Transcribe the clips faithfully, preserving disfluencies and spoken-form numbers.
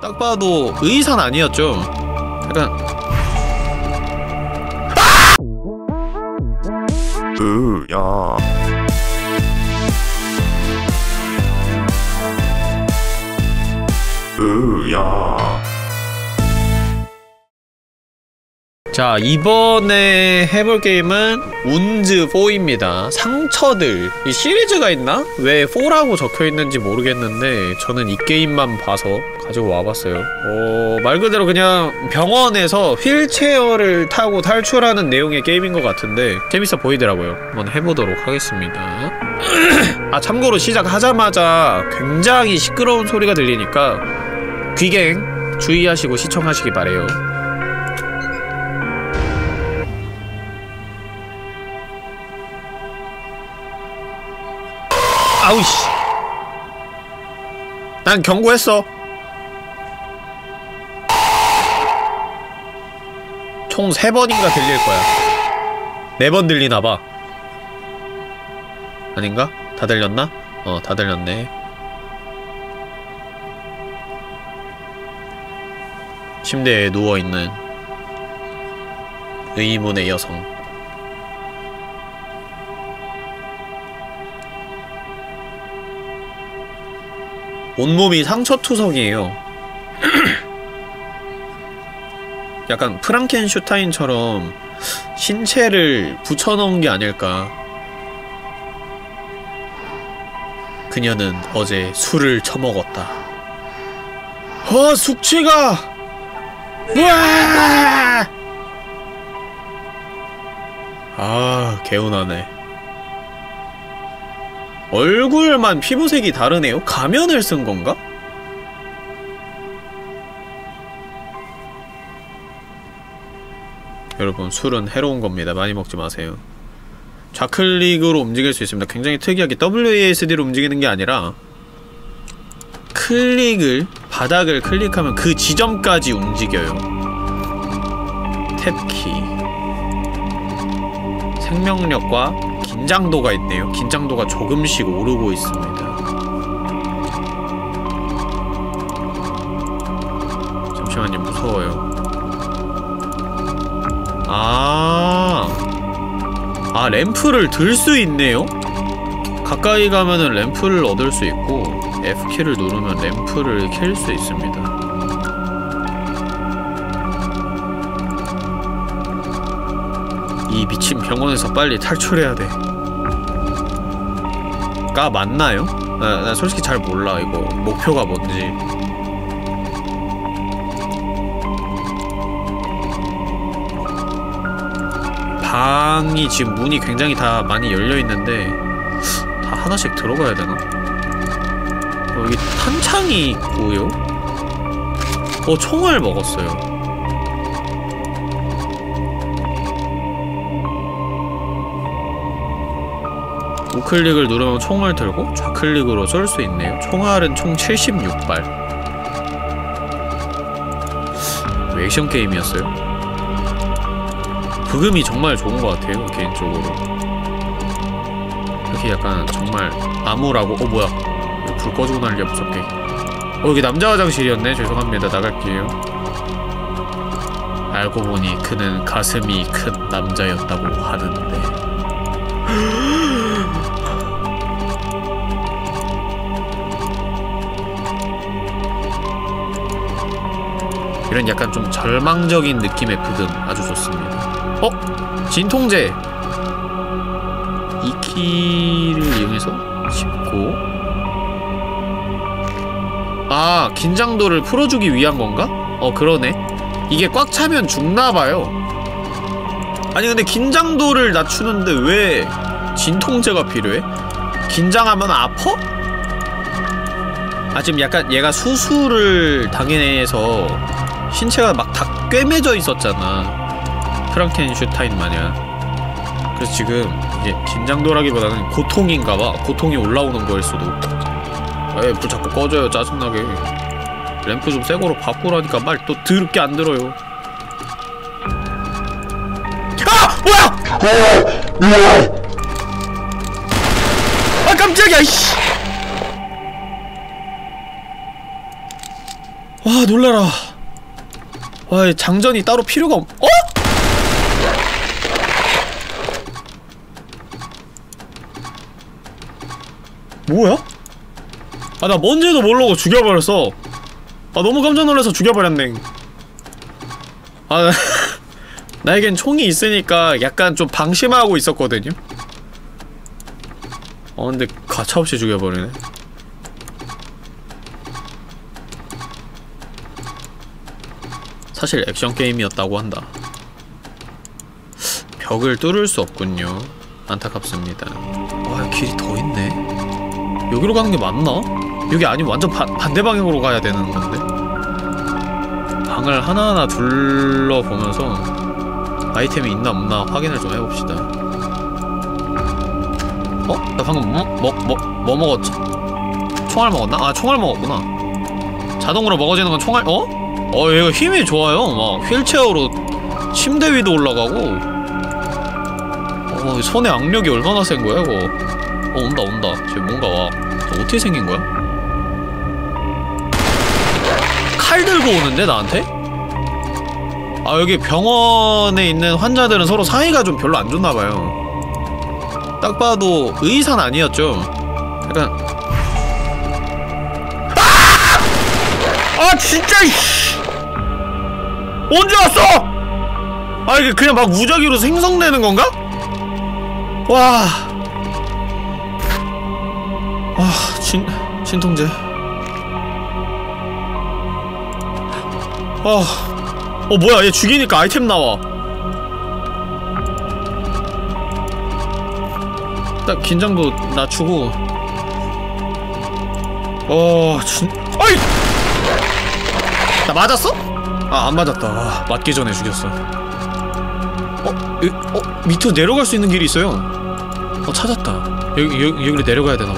딱 봐도 의사는 아니었죠. 약간 으야 으야. 자, 이번에 해볼 게임은 운즈사입니다. 상처들. 이 시리즈가 있나? 왜 사라고 적혀있는지 모르겠는데 저는 이 게임만 봐서 가지고 와봤어요. 어... 말 그대로 그냥 병원에서 휠체어를 타고 탈출하는 내용의 게임인 것 같은데 재밌어 보이더라고요. 한번 해보도록 하겠습니다. 아, 참고로 시작하자마자 굉장히 시끄러운 소리가 들리니까 귀갱 주의하시고 시청하시기 바래요. 아우씨. 난 경고했어. 총 세 번인가 들릴 거야. 네 번 들리나봐. 아닌가? 다 들렸나? 어, 다 들렸네. 침대에 누워있는 의문의 여성. 온몸이 상처투성이에요. 약간 프랑켄슈타인처럼 신체를 붙여넣은 게 아닐까. 그녀는 어제 술을 처먹었다. 어, 숙취가! 우와! 아, 개운하네. 얼굴만 피부색이 다르네요? 가면을 쓴 건가? 여러분, 술은 해로운 겁니다. 많이 먹지 마세요. 좌클릭으로 움직일 수 있습니다. 굉장히 특이하게 더블유 에이 에스 디로 움직이는 게 아니라 클릭을, 바닥을 클릭하면 그 지점까지 움직여요. 탭키. 생명력과 긴장도가 있네요. 긴장도가 조금씩 오르고 있습니다. 잠시만요, 무서워요. 아, 아, 램프를 들 수 있네요? 가까이 가면은 램프를 얻을 수 있고 에프키를 누르면 램프를 켤 수 있습니다. 이 미친 병원에서 빨리 탈출해야 돼. 가 맞나요? 나, 나 솔직히 잘 몰라, 이거. 목표가 뭔지. 방이 지금 문이 굉장히 다 많이 열려있는데 다 하나씩 들어가야 되나? 어, 여기 탄창이 있고요? 어, 총을 먹었어요. 우클릭을 누르면 총을 들고 좌클릭으로 쏠 수 있네요. 총알은 총 칠십육 발. 액션 게임이었어요? 부금이 정말 좋은 것 같아요, 개인적으로. 이렇게 약간 정말 암울하고, 어 뭐야, 불 꺼지고 난리야, 무섭게. 어, 여기 남자 화장실이었네. 죄송합니다. 나갈게요. 알고 보니 그는 가슴이 큰 남자였다고 하는데. 이런 약간 좀 절망적인 느낌의 부금 아주 좋습니다. 어? 진통제! 이 키를 이용해서 짚고, 아, 긴장도를 풀어주기 위한 건가? 어, 그러네. 이게 꽉 차면 죽나봐요. 아니 근데 긴장도를 낮추는데 왜 진통제가 필요해? 긴장하면 아파? 아, 지금 약간 얘가 수술을 당해서 신체가 막 다 꿰매져 있었잖아. 프랑켄슈타인 마냥. 그래서 지금 이게 긴장도라기보다는 고통인가봐. 고통이 올라오는 거일 수도. 에이, 불 자꾸 꺼져요. 짜증나게. 램프 좀 새거로 바꾸라니까 말 또 더럽게 안 들어요. 아! 뭐야! 아, 깜짝이야, 이씨! 와, 아 놀래라. 와 장전이 따로 필요가 없.. 어?! 뭐야? 아 나 뭔지도 모르고 죽여버렸어. 아 너무 깜짝 놀라서 죽여버렸네. 아 나에겐 총이 있으니까 약간 좀 방심하고 있었거든요? 어 근데 가차없이 죽여버리네. 사실 액션 게임이었다고 한다. 벽을 뚫을 수 없군요. 안타깝습니다. 와 길이 더 있네. 여기로 가는 게 맞나? 여기 아니면 완전 바, 반대 방향으로 가야 되는 건데? 방을 하나하나 둘러보면서 아이템이 있나 없나 확인을 좀 해봅시다. 어? 나 방금 뭐, 뭐, 뭐, 뭐 먹었지? 총알 먹었나? 아 총알 먹었구나. 자동으로 먹어지는 건 총알.. 어? 어 얘가 힘이 좋아요. 막 휠체어로 침대 위도 올라가고. 어 손의 악력이 얼마나 센 거야 이거. 어 온다 온다. 쟤 뭔가 와. 저 어떻게 생긴 거야? 칼 들고 오는데 나한테? 아 여기 병원에 있는 환자들은 서로 사이가 좀 별로 안 좋나봐요. 딱 봐도 의사는 아니었죠. 약간 아! 아 진짜 이씨! 언제 왔어? 아 이게 그냥 막 무작위로 생성되는 건가? 와. 와 진.. 진통제. 아.. 어 뭐야 얘 죽이니까 아이템 나와. 딱 긴장도 낮추고. 어.. 진.. 어이! 나 맞았어? 아 안 맞았다. 아, 맞기 전에 죽였어. 어? 여, 어? 밑으로 내려갈 수 있는 길이 있어요. 어 찾았다. 여기, 여기, 여기로 내려가야 되나봐.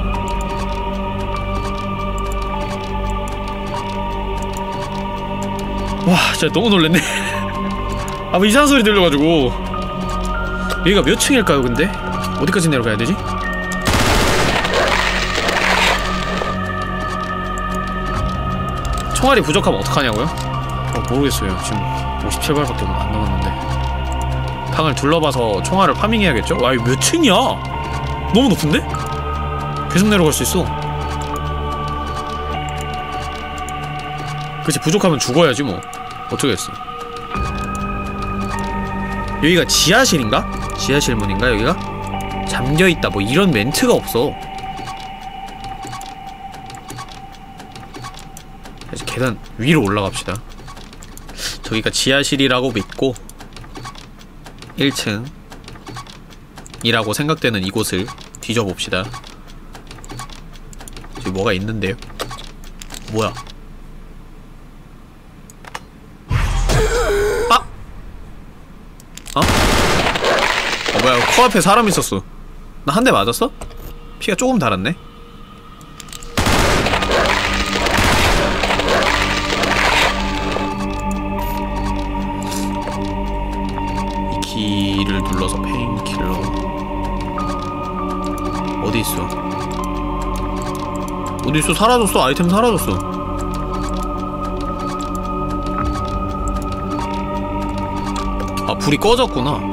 와 진짜 너무 놀랬네. 아 뭐 이상한 소리 들려가지고. 여기가 몇 층일까요 근데? 어디까지 내려가야 되지? 총알이 부족하면 어떡하냐고요? 어 모르겠어요. 지금 오십칠 발밖에 안 남았는데. 방을 둘러봐서 총알을 파밍해야겠죠? 와 이거 몇 층이야? 너무 높은데? 계속 내려갈 수 있어. 그치 부족하면 죽어야지 뭐. 어쩌겠어. 여기가 지하실인가? 지하실 문인가 여기가? 잠겨있다 뭐 이런 멘트가 없어. 이제 계단 위로 올라갑시다. 저기가 지하실이라고 믿고 일 층이라고 생각되는 이곳을 뒤져봅시다. 저기 뭐가 있는데요? 뭐야? 아! 어? 어 뭐야 코앞에 사람 있었어. 나 한 대 맞았어? 피가 조금 달았네? 이 키를 눌러서 페인킬러 어디 있어? 어디 있어? 사라졌어. 아이템 사라졌어. 아 불이 꺼졌구나.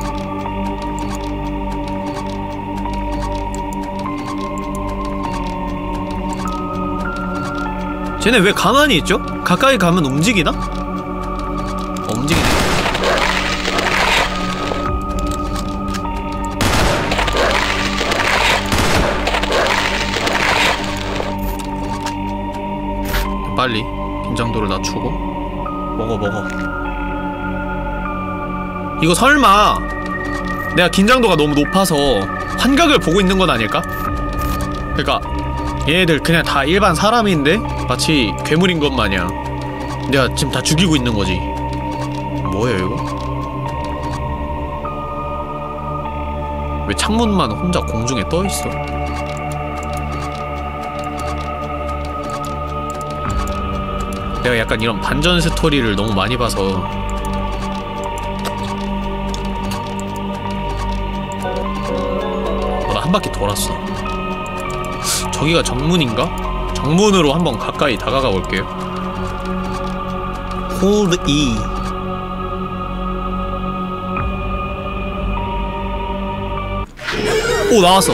쟤네 왜 가만히 있죠? 가까이 가면 움직이나? 어, 움직이네. 빨리 긴장도를 낮추고 먹어 먹어. 이거 설마 내가 긴장도가 너무 높아서 환각을 보고 있는 건 아닐까? 그니까 얘네들 그냥 다 일반 사람인데 마치 괴물인 것 마냥 내가 지금 다 죽이고 있는 거지. 뭐예요 이거? 왜 창문만 혼자 공중에 떠있어? 내가 약간 이런 반전 스토리를 너무 많이 봐서 어, 나 한 바퀴 돌았어. 저기가 정문인가? 정문으로 한번 가까이 다가가 볼게요. 홀드 E. 오, 나왔어.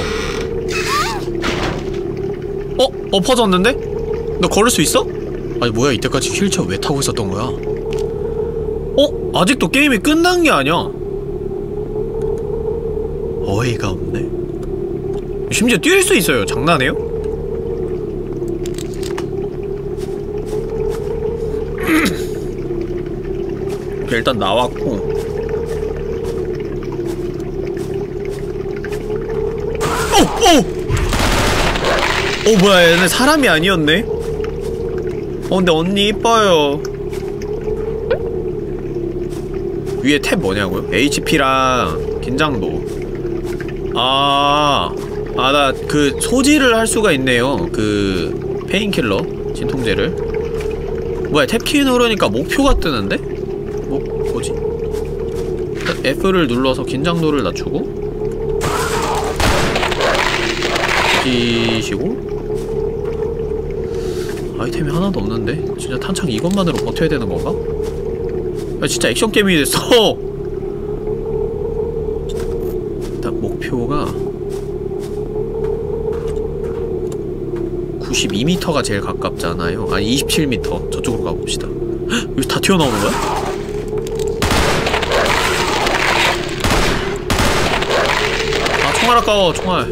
어? 엎어졌는데? 너 걸을 수 있어? 아니 뭐야, 이때까지 휠체어 왜 타고 있었던 거야? 어? 아직도 게임이 끝난 게 아니야. 어이가 없네. 심지어 뛸 수 있어요. 장난해요? 일단 나왔고. 오! 오! 오 뭐야, 얘네 사람이 아니었네? 어 근데 언니 이뻐요. 위에 탭 뭐냐고요? 에이치피랑 긴장도. 아... 아 나 그 소지를 할 수가 있네요. 그... 페인킬러 진통제를. 뭐야, 탭키 누르니까 목표가 뜨는데? 뭐... 뭐지? F를 눌러서 긴장도를 낮추고 끼시고. 아이템이 하나도 없는데? 진짜 탄창 이것만으로 버텨야 되는 건가? 아 진짜 액션 게임이 됐어! 일단 목표가 구십이 미터가 제일 가깝잖아요. 아니 이십칠 미터. 저쪽으로 가봅시다. 헉! 여기 다 튀어나오는 거야? 아 총알 아까워. 총알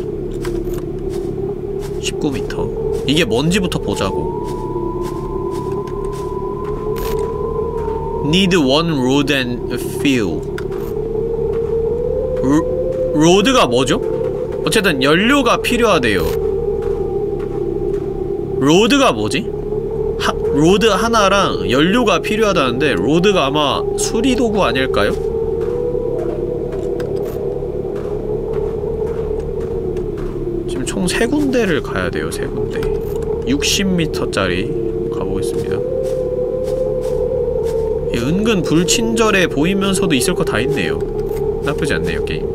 십구 미터. 이게 뭔지부터 보자고. Need one road and fuel. 로, 로드가 뭐죠? 어쨌든 연료가 필요하대요. 로드가 뭐지? 하, 로드 하나랑 연료가 필요하다는데 로드가 아마 수리도구 아닐까요? 지금 총 세 군데를 가야 돼요. 세 군데. 육십 미터짜리 가보겠습니다. 은근 불친절해 보이면서도 있을 거 다 있네요. 나쁘지 않네요, 게임.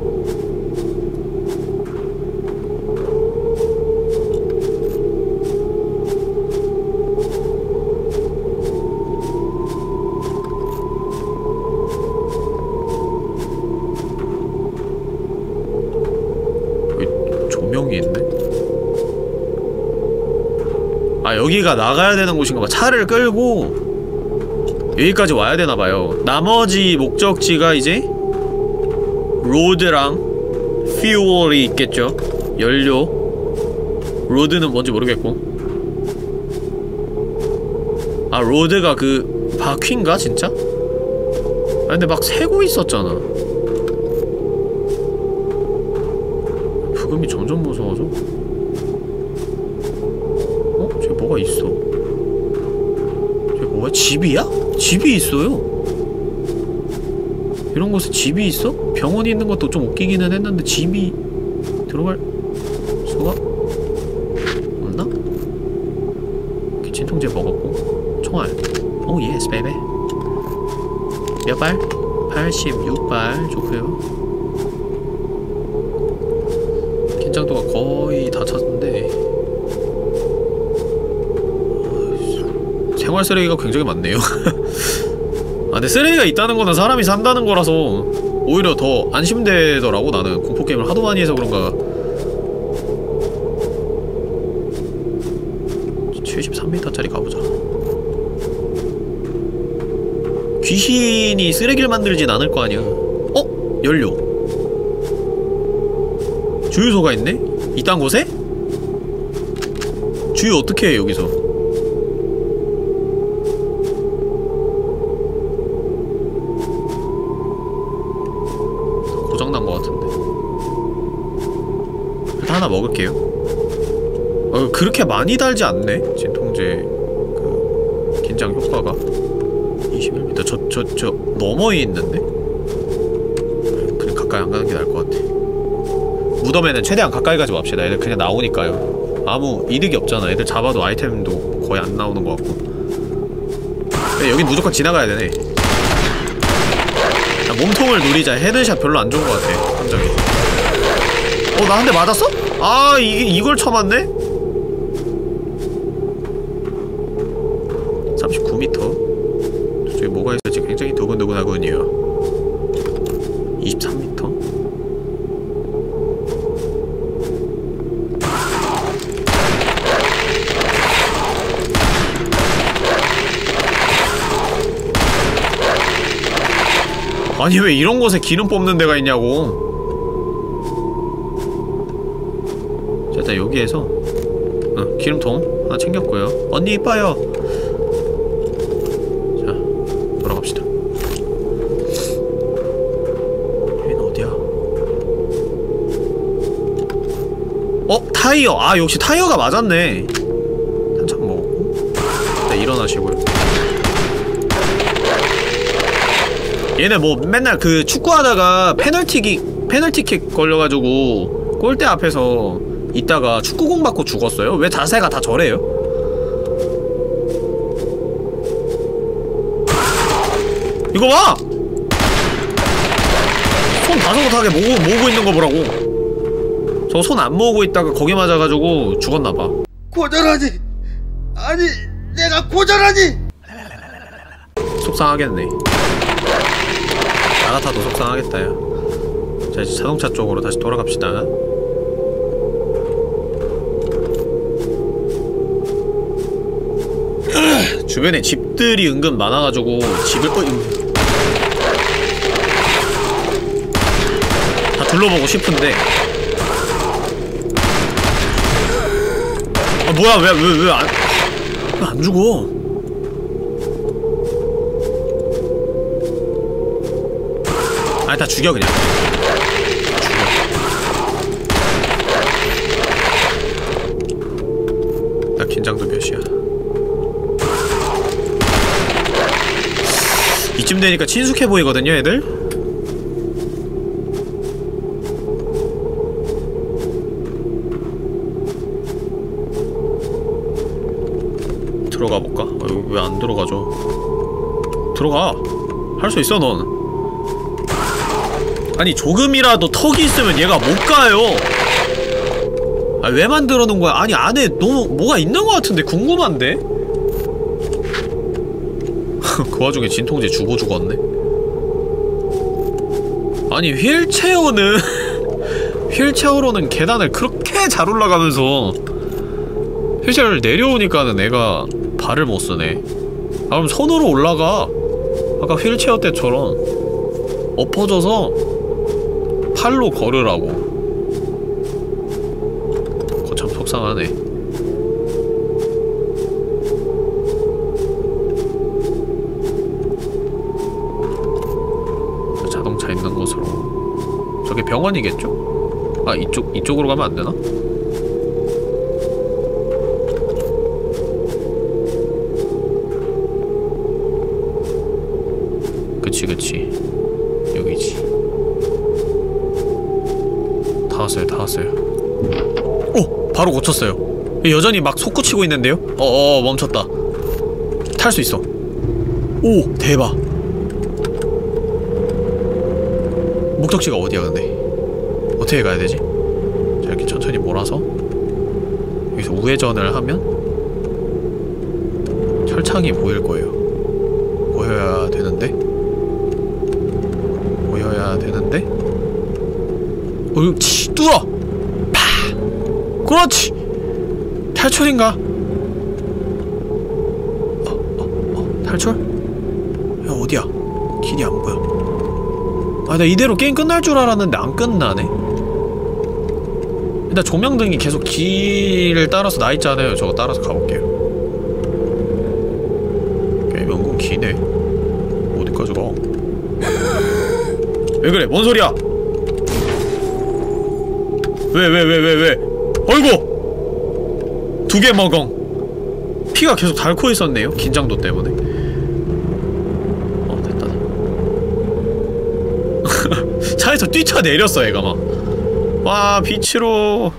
여기 조명이 있네? 아, 여기가 나가야 되는 곳인가봐. 차를 끌고 여기까지 와야 되나봐요. 나머지 목적지가 이제 로드랑 퓨얼이 있겠죠. 연료. 로드는 뭔지 모르겠고. 아 로드가 그 바퀴인가 진짜? 아 근데 막 새고 있었잖아. 부금이 점점 무서워져. 어? 저기 뭐가 있어. 저기 뭐야? 집이야? 집이 있어요. 이런 곳에 집이 있어? 병원이 있는 것도 좀 웃기기는 했는데 집이 들어갈 수가 없나? 이렇게 진통제 먹었고 총알. 오 예스 베이베. 몇 발? 팔십육 발 좋고요. 긴장도가 거의 다 찼는데 생활 쓰레기가 굉장히 많네요. 아 근데 쓰레기가 있다는 거는 사람이 산다는 거라서 오히려 더 안심되더라고. 나는 공포게임을 하도 많이 해서 그런가. 칠십삼 미터짜리 가보자. 귀신이 쓰레기를 만들진 않을 거 아니야. 어? 연료 주유소가 있네? 이딴 곳에? 주유 어떻게 해 여기서. 고장난 것 같은데. 일단 하나 먹을게요. 어, 그렇게 많이 달지 않네? 진통제 그 긴장 효과가 이십일 미터. 저, 저, 저 너머에 있는데? 그냥 가까이 안 가는 게 나을 것 같아. 무덤에는 최대한 가까이 가지 맙시다. 애들 그냥 나오니까요. 아무 이득이 없잖아. 애들 잡아도 아이템도 거의 안 나오는 것 같고. 근데 여긴 무조건 지나가야 되네. 야, 몸통을 노리자. 헤드샷 별로 안 좋은 것 같아. 감정이. 어, 나 한 대 맞았어? 아, 이게 이걸 쳐맞네? 삼십구 미터. 저기 뭐가 있을지 굉장히 두근두근하군요. 이십삼 미터? 아니 왜 이런 곳에 기름 뽑는 데가 있냐고. 자, 일단 여기에서 어, 기름통 하나 챙겼고요. 언니 이뻐요. 자, 돌아갑시다. 여긴 어디야? 어? 타이어! 아 역시 타이어가 맞았네. 한참 먹었고. 일단 일어나시고요. 얘네 뭐 맨날 그 축구하다가 페널티킥, 페널티킥 걸려가지고 골대 앞에서 있다가 축구공 맞고 죽었어요? 왜 자세가 다 저래요? 이거 봐! 손 다소곳하게 모으고, 모으고 있는 거 보라고. 저 손 안 모으고 있다가 거기 맞아가지고 죽었나봐. 고절하니! 아니, 내가 고절하니! 속상하겠네. 나 같아도 속상하겠다, 야. 자, 이제 자동차 쪽으로 다시 돌아갑시다. 주변에 집들이 은근 많아가지고 집을 어, 다 둘러보고 싶은데 아 뭐야 왜 왜 왜 안 왜 안 죽어? 아니 다 죽여 그냥. 죽여. 나 긴장도 몇이야. 이쯤 되니까 친숙해 보이거든요, 애들? 들어가 볼까? 아, 여기 왜 안 들어가죠? 들어가! 할 수 있어, 넌. 아니, 조금이라도 턱이 있으면 얘가 못 가요! 아, 왜 만들어 놓은 거야? 아니, 안에 너무 뭐가 있는 것 같은데? 궁금한데? 그 와중에 진통제 주고 죽었네? 아니 휠체어는 휠체어로는 계단을 그렇게 잘 올라가면서 휠체어를 내려오니까는 애가 발을 못쓰네. 아 그럼 손으로 올라가. 아까 휠체어 때처럼 엎어져서 팔로 걸으라고. 그거 참 속상하네. 자동차 있는 곳으로. 저게 병원이겠죠? 아 이쪽, 이쪽으로 가면 안 되나? 그치 그치 여기지. 다 왔어요 다 왔어요. 오! 바로 고쳤어요. 여전히 막 솟구치고 있는데요? 어어 멈췄다. 탈 수 있어. 오! 대박. 목적지가 어디야 근데? 어떻게 가야 되지? 자 이렇게 천천히 몰아서 여기서 우회전을 하면 철창이 보일 거예요. 보여야 되는데? 보여야 되는데? 옳지! 뚫어! 파! 그렇지! 탈출인가? 어, 어, 어, 탈출? 야 어디야? 길이 안 보여. 아, 나 이대로 게임 끝날 줄 알았는데 안 끝나네? 일단 조명등이 계속 길을 따라서 나있잖아요. 저거 따라서 가볼게요. 게임 은근 기네. 어디까지 가? 왜 그래? 뭔 소리야? 왜, 왜, 왜, 왜, 왜? 어이구! 두 개 먹엉. 피가 계속 닳고 있었네요. 긴장도 때문에. 어, 됐다. 차에서 뛰쳐내렸어, 얘가 막. 와, 빛으로.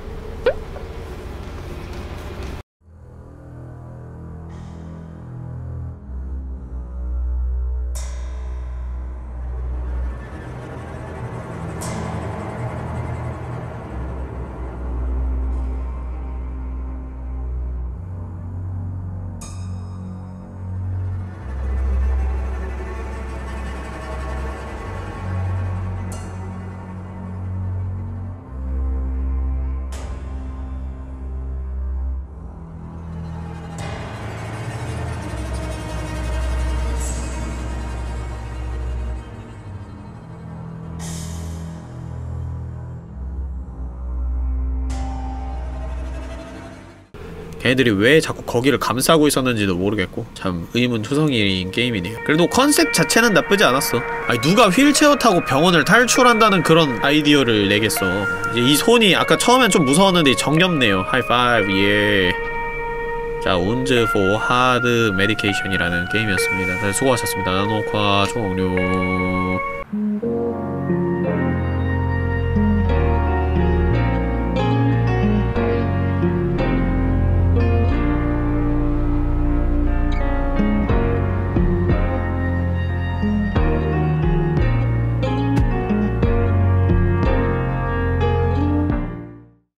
걔네들이 왜 자꾸 거기를 감싸고 있었는지도 모르겠고 참 의문투성이인 게임이네요. 그래도 컨셉 자체는 나쁘지 않았어. 아니 누가 휠체어 타고 병원을 탈출한다는 그런 아이디어를 내겠어. 이제 이 손이 아까 처음엔 좀 무서웠는데 정겹네요. 하이파이브. 예. 자, 운즈 포 하드 메디케이션이라는 게임이었습니다. 다들 수고하셨습니다. 녹화 종료.